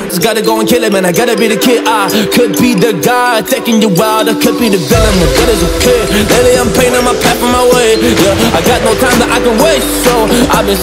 Just gotta go and kill it, man, I gotta be the kid. I could be the guy taking you wild, I could be the villain, the good as a kid. Lately I'm painting my path on my way, yeah. I got no time that I can waste, so I've been